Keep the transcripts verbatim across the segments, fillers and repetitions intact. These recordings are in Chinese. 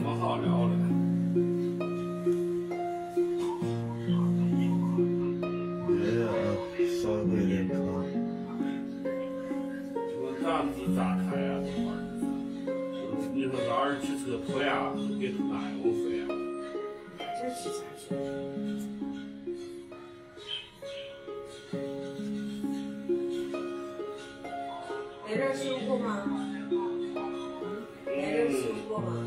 么好聊的。 没有，稍微有点疼。 我这样子咋开啊？你说这二汽车拖呀，给他哪有费啊？ 这是啥事？来这儿修过吗？来这儿修过吗？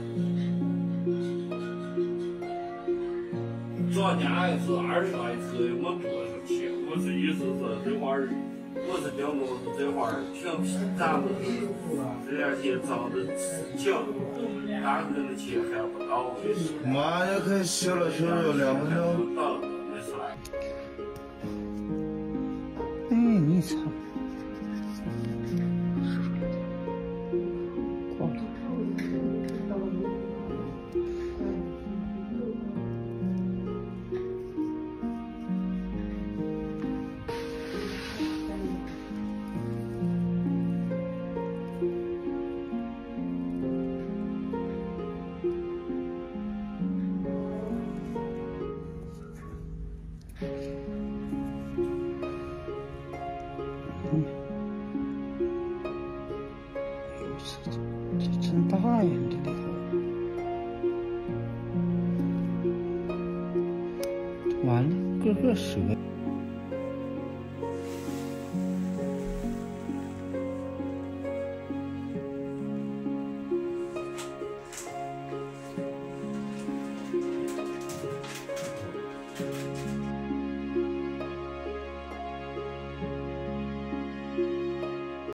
昨天还是二十来车没坐上去，我是意思是这会儿，我是讲我是这会儿平平咱们这两天涨的强，单个的钱还不到位。 马上就可以修了，修了两分钟。 到没事来。 哎，你操！过了。嗯，这真大呀，这里头，完了，个个蛇。